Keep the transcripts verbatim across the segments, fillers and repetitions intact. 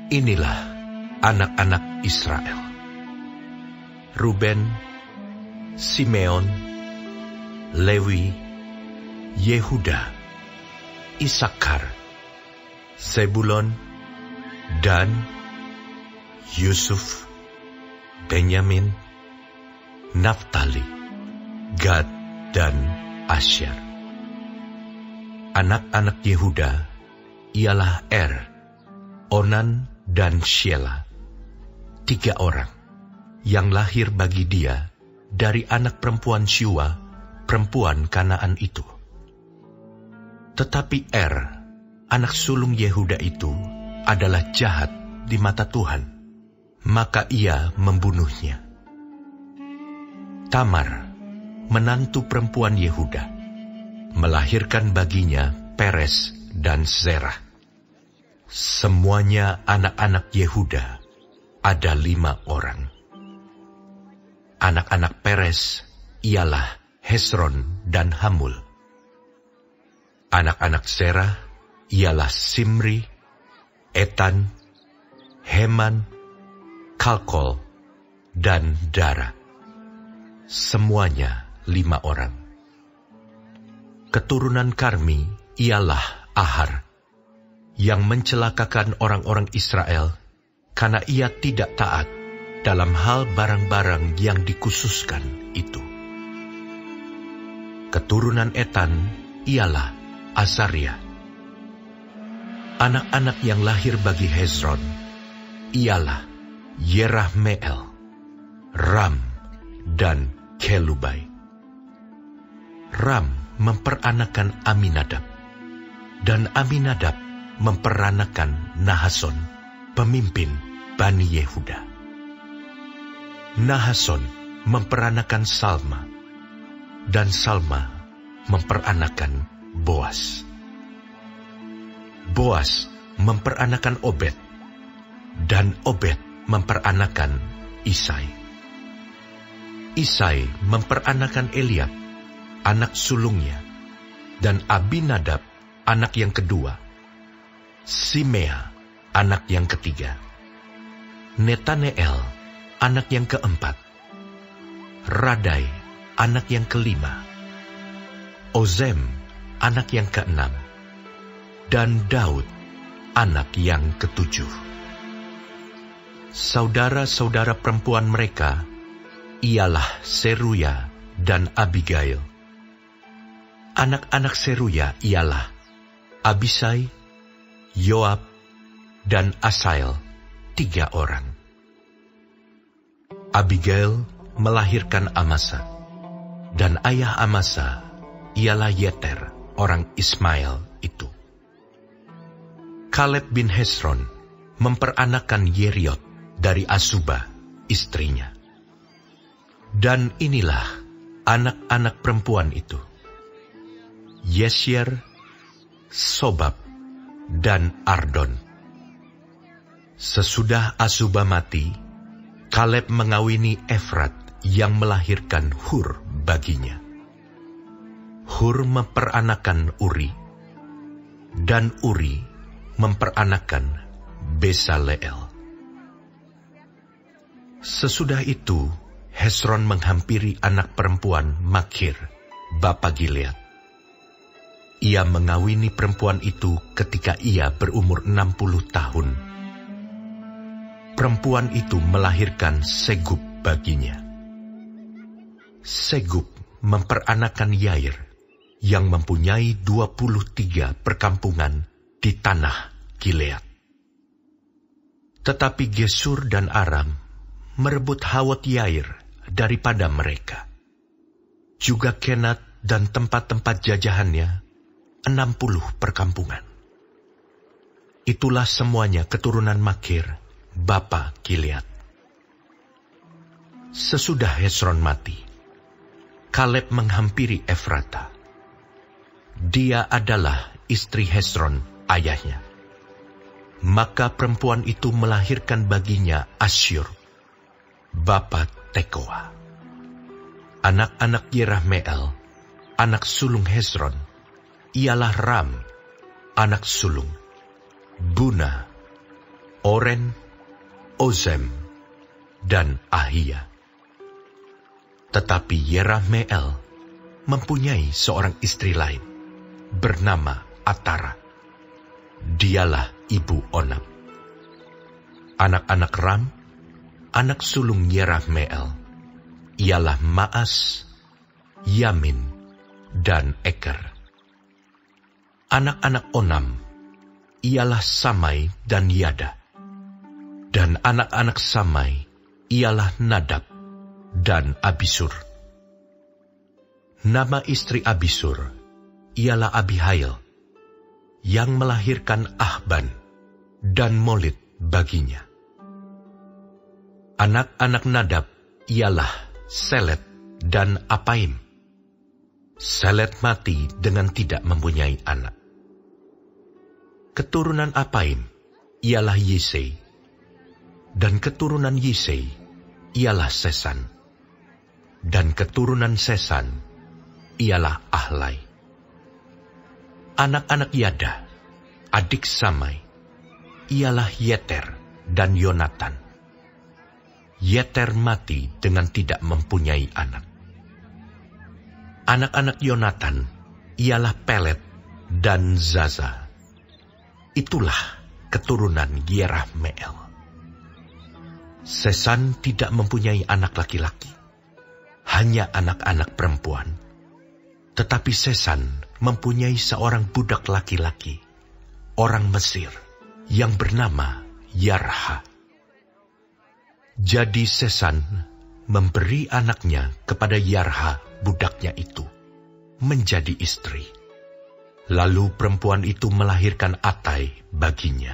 Inilah anak-anak Israel: Ruben, Simeon, Lewi, Yehuda, Isakar, Zebulon, Dan, Yusuf, Benyamin, Naftali, Gad, dan Asyer. Anak-anak Yehuda ialah Er, Onan, dan Shelah, tiga orang yang lahir bagi dia dari anak perempuan Syua, perempuan Kanaan itu. Tetapi Er, anak sulung Yehuda itu, adalah jahat di mata Tuhan, maka ia membunuhnya. Tamar, menantu perempuan Yehuda, melahirkan baginya Peres dan Zerah. Semuanya anak-anak Yehuda ada lima orang. Anak-anak Peres ialah Hesron dan Hamul. Anak-anak Zerah ialah Simri, Etan, Heman, Kalkol, dan Dara. Semuanya lima orang. Keturunan Karmi ialah Ahar, yang mencelakakan orang-orang Israel karena ia tidak taat dalam hal barang-barang yang dikhususkan itu. Keturunan Etan ialah Azaria. Anak-anak yang lahir bagi Hezron ialah Yerahmeel, Ram, dan Kelubai. Ram memperanakan Aminadab, dan Aminadab memperanakan Nahason, pemimpin Bani Yehuda. Nahason memperanakan Salma, dan Salma memperanakan Boas. Boas memperanakan Obed, dan Obed memperanakan Isai. Isai memperanakan Eliab, anak sulungnya, dan Abinadab, anak yang kedua, Simea, anak yang ketiga, Netaneel, anak yang keempat, Radai, anak yang kelima, Ozem, anak yang keenam, dan Daud, anak yang ketujuh. Saudara-saudara perempuan mereka ialah Seruya dan Abigail. Anak-anak Seruya ialah Abisai, Yoab, dan Asael, tiga orang. Abigail melahirkan Amasa, dan ayah Amasa ialah Yeter, orang Ismail itu. Kaleb bin Hesron memperanakan Yeriot dari Asuba, istrinya. Dan inilah anak-anak perempuan itu: Yesyer, Sobab, dan Ardon. Sesudah Asuba mati, Kaleb mengawini Efrat yang melahirkan Hur baginya. Hur memperanakan Uri, dan Uri memperanakan Besaleel. Sesudah itu, Hesron menghampiri anak perempuan Makir, bapa Gilead. Ia mengawini perempuan itu ketika ia berumur enam puluh tahun. Perempuan itu melahirkan Segub baginya. Segub memperanakan Yair, yang mempunyai dua puluh tiga perkampungan di tanah Gilead. Tetapi Gesur dan Aram merebut Hawot Yair daripada mereka. Juga Kenat dan tempat-tempat jajahannya, enam puluh perkampungan. Itulah semuanya keturunan Makir, bapa Gilead. Sesudah Hesron mati, Kaleb menghampiri Efrata. Dia adalah istri Hesron, ayahnya. Maka perempuan itu melahirkan baginya Asyur, bapa Tekoa. Anak-anak Yerahmeel, anak sulung Hesron, ialah Ram, anak sulung, Buna, Oren, Ozem, dan Ahia. Tetapi Yerahmeel mempunyai seorang istri lain, bernama Atara. Dialah ibu Onam. Anak-anak Ram, anak sulung Yerahmeel, ialah Maas, Yamin, dan Eker. Anak-anak Onam ialah Samai dan Yada. Dan anak-anak Samai ialah Nadab dan Abisur. Nama istri Abisur ialah Abihail, yang melahirkan Ahban dan Molid baginya. Anak-anak Nadab ialah Selet dan Apaim. Selet mati dengan tidak mempunyai anak. Keturunan Apaim ialah Yisei, dan keturunan Yisei ialah Sesan, dan keturunan Sesan ialah Ahlai. Anak-anak Yada, adik Samai, ialah Yeter dan Yonatan. Yeter mati dengan tidak mempunyai anak. Anak-anak Yonatan ialah Pelet dan Zaza. Itulah keturunan Yerahmeel. Sesan tidak mempunyai anak laki-laki, hanya anak-anak perempuan. Tetapi Sesan mempunyai seorang budak laki-laki, orang Mesir, yang bernama Yarha. Jadi Sesan memberi anaknya kepada Yarha, budaknya itu, menjadi istri. Lalu perempuan itu melahirkan Atai baginya.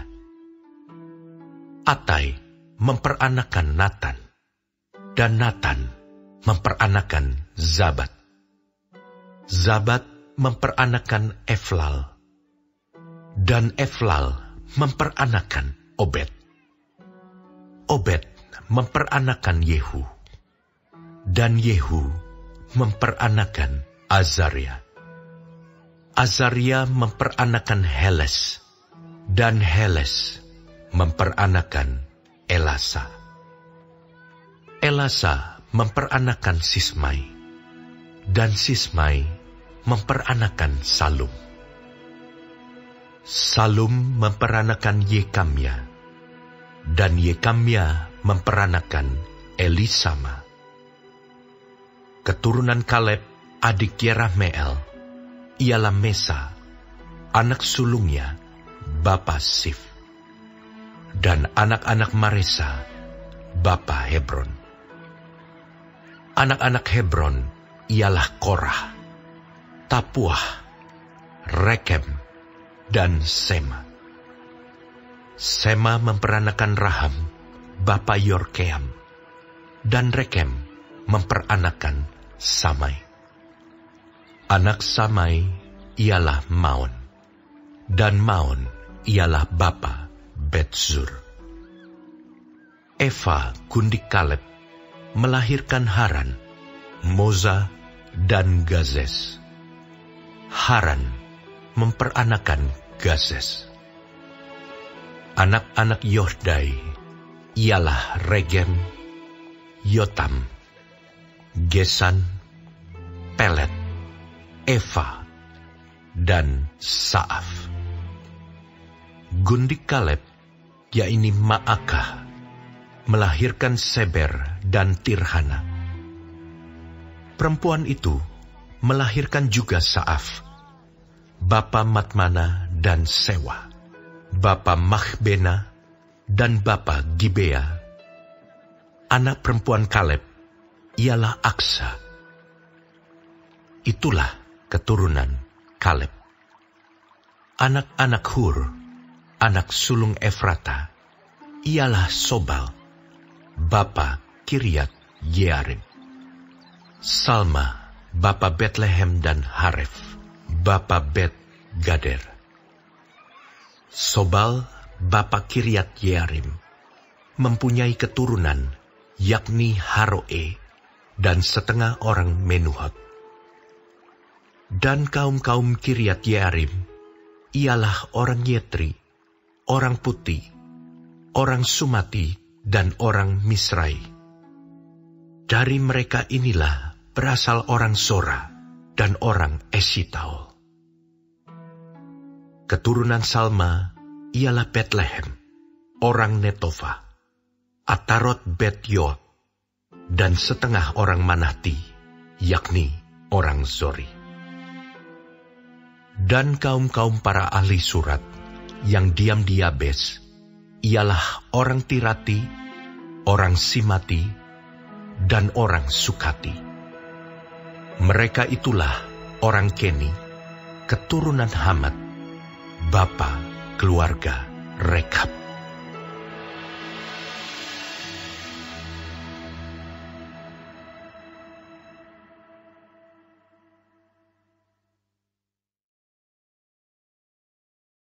Atai memperanakan Natan, dan Natan memperanakan Zabat. Zabat memperanakan Eflal, dan Eflal memperanakan Obed. Obed memperanakan Yehu, dan Yehu memperanakan Azaria. Azaria memperanakan Heles, dan Heles memperanakan Elasa. Elasa memperanakan Sismai, dan Sismai memperanakan Salum. Salum memperanakan Yekamya, dan Yekamya memperanakan Elisama. Keturunan Kaleb, adik Yerahmeel, ialah Mesa, anak sulungnya, bapa Sif. Dan anak-anak Maresa, bapa Hebron. Anak-anak Hebron ialah Korah, Tapuah, Rekem, dan Sema. Sema memperanakan Raham, bapa Yorkeam, dan Rekem memperanakan Samai. Anak Samai ialah Maon, dan Maon ialah bapa Betzur. Eva gundik Kaleb melahirkan Haran, Moza, dan Gazes. Haran memperanakan Gazes. Anak-anak Yohdai ialah Regem, Yotam, Gesan, Pelet, Eva, dan Saaf. Gundik Kaleb, yakni Maakah, melahirkan Seber dan Tirhana. Perempuan itu melahirkan juga Saaf, bapa Matmana dan Sewa, bapa Mahbena dan bapa Gibea. Anak perempuan Kaleb ialah Aksa. Itulah keturunan Kaleb. Anak-anak Hur, anak sulung Efrata, ialah Sobal, bapa Kiryat Yearim. Salma, bapa Betlehem dan Haref, bapa Bet Gader. Sobal, bapa Kiryat Yearim, mempunyai keturunan, yakni Haroe, dan setengah orang Menuhot. Dan kaum-kaum Kiryat Yearim ialah orang Yetri, orang putih, orang Sumati, dan orang Misrai. Dari mereka inilah berasal orang Sora dan orang Esitaol. Keturunan Salma ialah Betlehem, orang Netofa, Atarot Bet Yoab, dan setengah orang Manahti, yakni orang Zori. Dan kaum-kaum para ahli surat yang diam di Yabes ialah orang Tirati, orang Simati, dan orang Sukati. Mereka itulah orang Keni, keturunan Hamat, bapa keluarga Rekab.